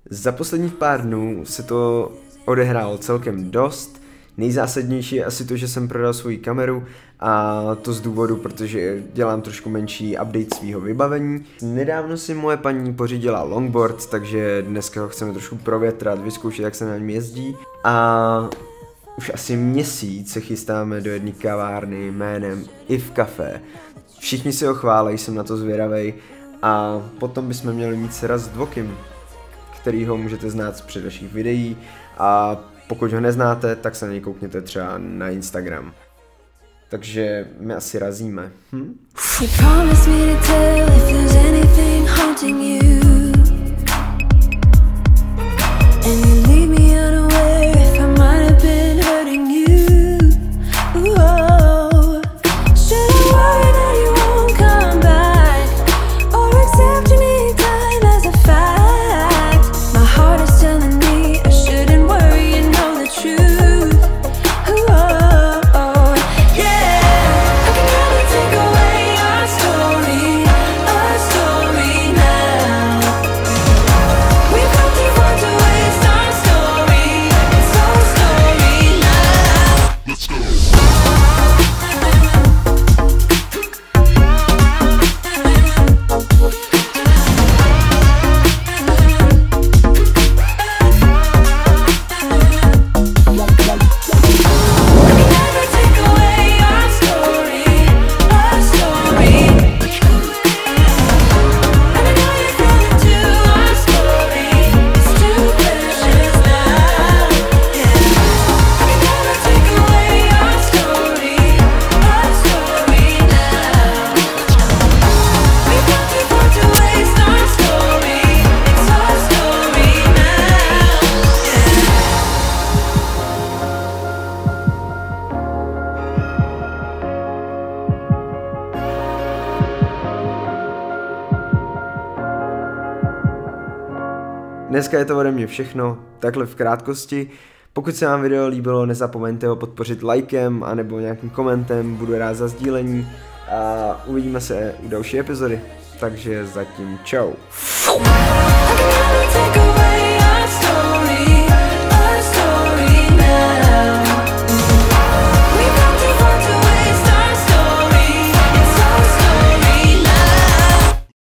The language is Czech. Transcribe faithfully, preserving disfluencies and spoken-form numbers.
Za posledních pár dnů se to odehrálo celkem dost. Nejzásadnější je asi to, že jsem prodal svoji kameru a to z důvodu, protože dělám trošku menší update svého vybavení. Nedávno si moje paní pořídila longboard, takže dneska ho chceme trošku provětrat, vyzkoušet, jak se na něm jezdí. A už asi měsíc se chystáme do jedné kavárny jménem I V Café. Všichni si ho chválí, jsem na to zvědavej. A potom bychom měli mít sraz s Dvokim, kterýho můžete znát z předešlých videí. A pokud ho neznáte, tak se na něj koukněte třeba na Instagram. Takže my asi razíme. Hm? Dneska je to ode mě všechno, takhle v krátkosti. Pokud se vám video líbilo, nezapomeňte ho podpořit lajkem anebo nějakým komentem, budu rád za sdílení a uvidíme se u další epizody. Takže zatím čau.